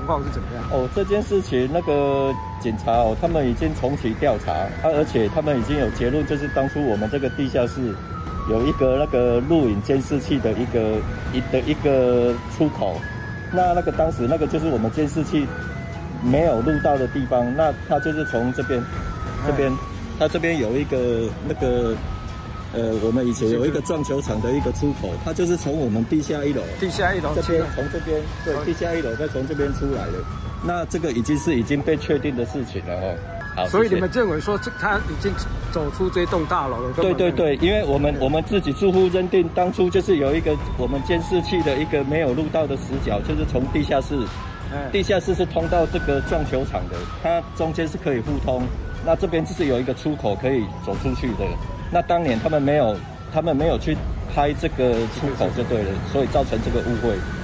况是怎么样？ 哦，这件事情那个警察哦，他们已经重启调查而且他们已经有结论，就是当初我们这个地下室有一个那个录影监视器的一个出口，那个当时那个就是我们监视器没有录到的地方，那他就是从这边，他这边有一个那个。我们以前有一个撞球场的一个出口，它就是从我们地下一楼这边从这边对地下一楼再从这边出来的。那这个已经被确定的事情了哦。好， 所以你们认为说他已经走出这栋大楼了？ 对，因为我们自己住户认定，当初就是有一个我们监视器的一个没有录到的死角，就是从地下室是通到这个撞球场的，它中间是可以互通。那这边就是有一个出口可以走出去的。那当年他们没有去拍这个出口就对了，所以造成这个误会。